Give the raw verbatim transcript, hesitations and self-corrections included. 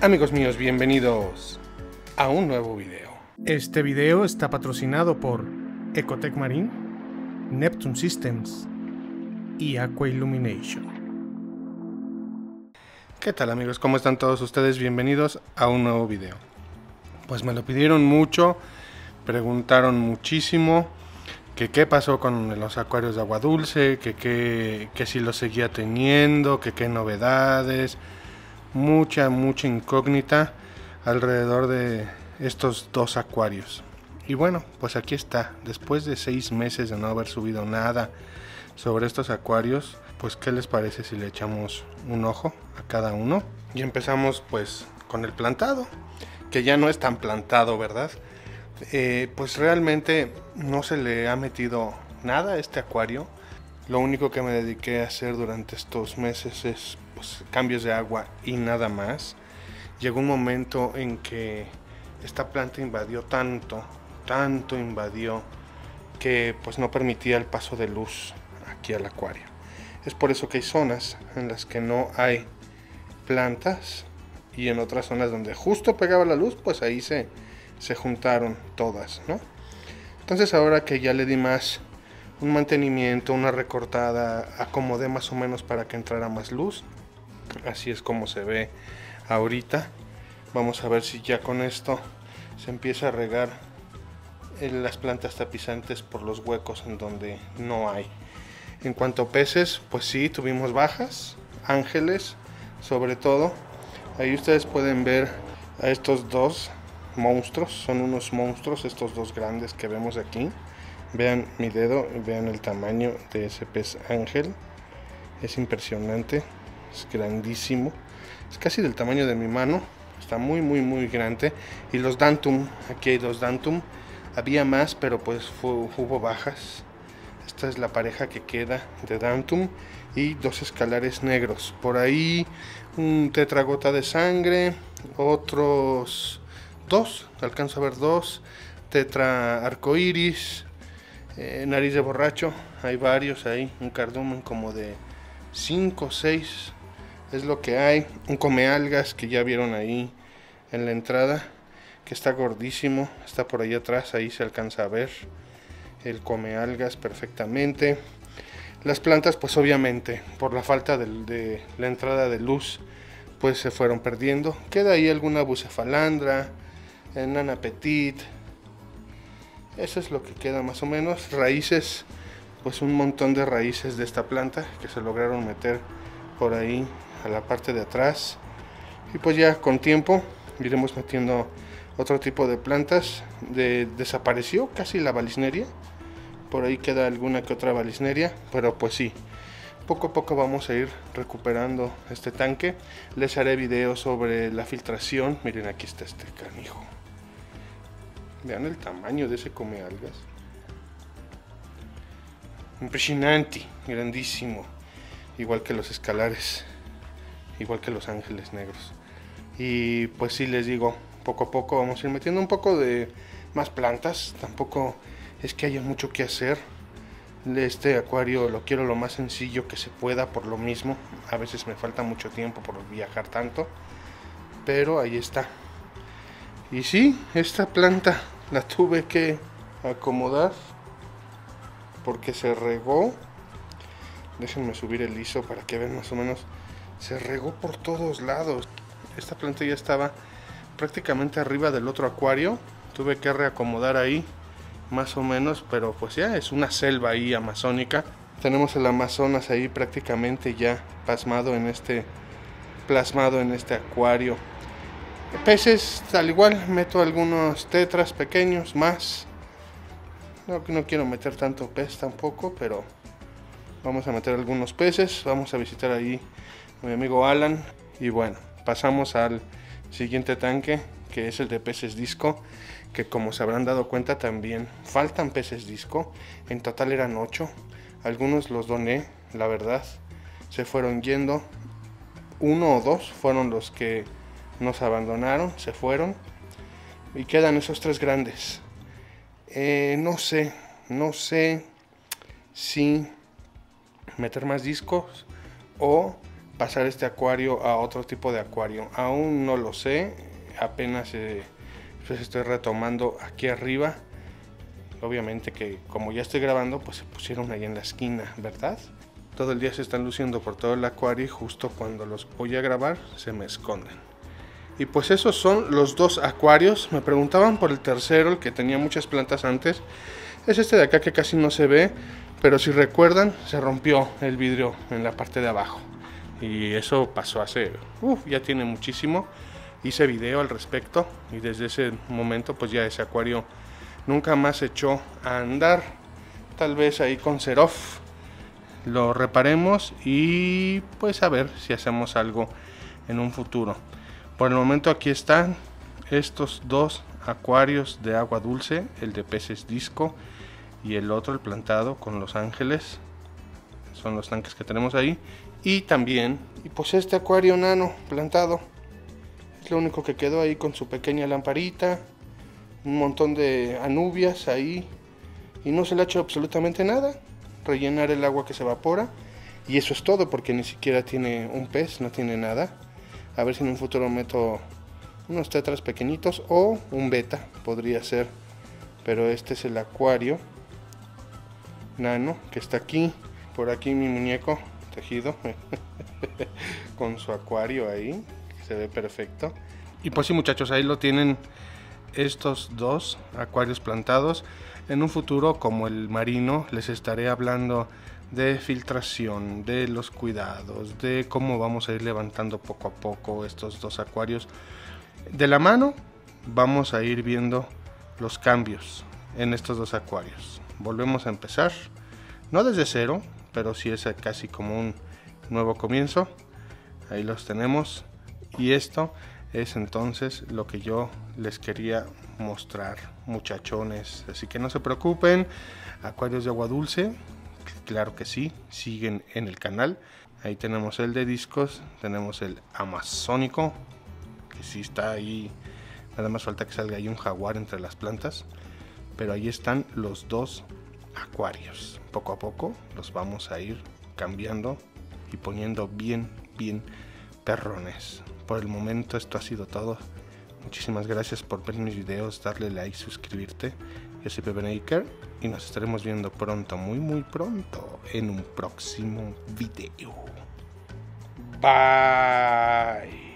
Amigos míos, bienvenidos a un nuevo video. Este video está patrocinado por Ecotec Marine, Neptune Systems y Aqua Illumination. ¿Qué tal amigos? ¿Cómo están todos ustedes? Bienvenidos a un nuevo video. Pues me lo pidieron mucho, preguntaron muchísimo que qué pasó con los acuarios de agua dulce, que, que, que si los seguía teniendo, que qué novedades, mucha, mucha incógnita alrededor de estos dos acuarios. Y bueno, pues aquí está, después de seis meses de no haber subido nada sobre estos acuarios, pues qué les parece si le echamos un ojo a cada uno. Y empezamos pues con el plantado, que ya no es tan plantado, ¿verdad? Eh, pues realmente no se le ha metido nada a este acuario. Lo único que me dediqué a hacer durante estos meses es pues, cambios de agua y nada más. Llegó un momento en que esta planta invadió tanto, tanto invadió que pues no permitía el paso de luz aquí al acuario. Es por eso que hay zonas en las que no hay plantas y en otras zonas donde justo pegaba la luz, pues ahí se, se juntaron todas, ¿no? Entonces ahora que ya le di más un mantenimiento, una recortada, acomodé más o menos para que entrara más luz. Así es como se ve ahorita. Vamos a ver si ya con esto se empieza a regar las plantas tapizantes por los huecos en donde no hay. En cuanto a peces, pues sí, tuvimos bajas, ángeles sobre todo. Ahí ustedes pueden ver a estos dos monstruos, son unos monstruos estos dos grandes que vemos aquí. Vean mi dedo y vean el tamaño de ese pez ángel, es impresionante, es grandísimo, es casi del tamaño de mi mano, está muy muy muy grande. Y los Dantum, aquí hay dos Dantum, había más pero pues fue, hubo bajas. Esta es la pareja que queda de Dantum y dos escalares negros. Por ahí un tetragota de sangre, otros dos, alcanzo a ver dos, tetra arcoiris, eh, nariz de borracho, hay varios ahí, un cardumen como de cinco o seis es lo que hay. Un comealgas que ya vieron ahí en la entrada, que está gordísimo, está por ahí atrás, ahí se alcanza a ver el comealgas perfectamente. Las plantas pues obviamente por la falta de, de la entrada de luz pues se fueron perdiendo. Queda ahí alguna bucefalandra, nana petit, eso es lo que queda más o menos. Raíces, pues un montón de raíces de esta planta que se lograron meter por ahí a la parte de atrás. Y pues ya con tiempo iremos metiendo otro tipo de plantas. De, desapareció casi la valisneria, por ahí queda alguna que otra valisneria, pero pues sí, poco a poco vamos a ir recuperando este tanque. Les haré videos sobre la filtración. Miren, aquí está este canijo, vean el tamaño de ese comealgas, impresionante, grandísimo, igual que los escalares, igual que los ángeles negros. Y pues sí, les digo, poco a poco vamos a ir metiendo un poco de más plantas. Tampoco es que haya mucho que hacer. Este acuario lo quiero lo más sencillo que se pueda, por lo mismo a veces me falta mucho tiempo por viajar tanto, pero ahí está. Y sí, esta planta la tuve que acomodar porque se regó. Déjenme subir el I S O para que vean más o menos. Se regó por todos lados. Esta planta ya estaba prácticamente arriba del otro acuario. Tuve que reacomodar ahí más o menos, pero pues ya es una selva ahí amazónica. Tenemos el Amazonas ahí prácticamente ya pasmado en este, plasmado en este acuario. Peces, al igual, meto algunos tetras pequeños más. No, no quiero meter tanto pez tampoco, pero vamos a meter algunos peces. Vamos a visitar ahí a mi amigo Alan. Y bueno, pasamos al siguiente tanque, que es el de peces disco, que como se habrán dado cuenta también faltan peces disco. En total eran ocho. Algunos los doné, la verdad, se fueron yendo. Uno o dos fueron los que nos abandonaron, se fueron, y quedan esos tres grandes. Eh, no sé, no sé si meter más discos o pasar este acuario a otro tipo de acuario. Aún no lo sé, apenas eh, pues estoy retomando aquí arriba. Obviamente que como ya estoy grabando, pues se pusieron ahí en la esquina, ¿verdad? Todo el día se están luciendo por todo el acuario y justo cuando los voy a grabar se me esconden. Y pues esos son los dos acuarios. Me preguntaban por el tercero, el que tenía muchas plantas antes. Es este de acá que casi no se ve, pero si recuerdan se rompió el vidrio en la parte de abajo. Y eso pasó hace, uff, ya tiene muchísimo. Hice video al respecto y desde ese momento pues ya ese acuario nunca más se echó a andar. Tal vez ahí con Cerof lo reparemos y pues a ver si hacemos algo en un futuro. Por el momento aquí están estos dos acuarios de agua dulce, el de peces disco y el otro, el plantado con los ángeles. Son los tanques que tenemos ahí. Y también, y pues este acuario nano plantado, es lo único que quedó ahí con su pequeña lamparita, un montón de anubias ahí, y no se le ha hecho absolutamente nada. Rellenar el agua que se evapora, y eso es todo, porque ni siquiera tiene un pez, no tiene nada. A ver si en un futuro meto unos tetras pequeñitos o un beta, podría ser. Pero este es el acuario nano que está aquí. Por aquí mi muñeco tejido con su acuario ahí, se ve perfecto. Y pues sí, muchachos, ahí lo tienen, estos dos acuarios plantados. En un futuro, como el marino, les estaré hablando de filtración, de los cuidados, de cómo vamos a ir levantando poco a poco estos dos acuarios. De la mano vamos a ir viendo los cambios en estos dos acuarios. Volvemos a empezar, no desde cero, pero sí es casi como un nuevo comienzo. Ahí los tenemos, y esto es entonces lo que yo les quería mostrar, muchachones. Así que no se preocupen, acuarios de agua dulce, claro que sí, siguen en el canal. Ahí tenemos el de discos, tenemos el amazónico, que sí está ahí, nada más falta que salga ahí un jaguar entre las plantas. Pero ahí están los dos acuarios. Poco a poco los vamos a ir cambiando y poniendo bien, bien perrones. Por el momento esto ha sido todo. Muchísimas gracias por ver mis videos, darle like, suscribirte. Yo soy Pepe Naker y nos estaremos viendo pronto, muy muy pronto, en un próximo video. Bye.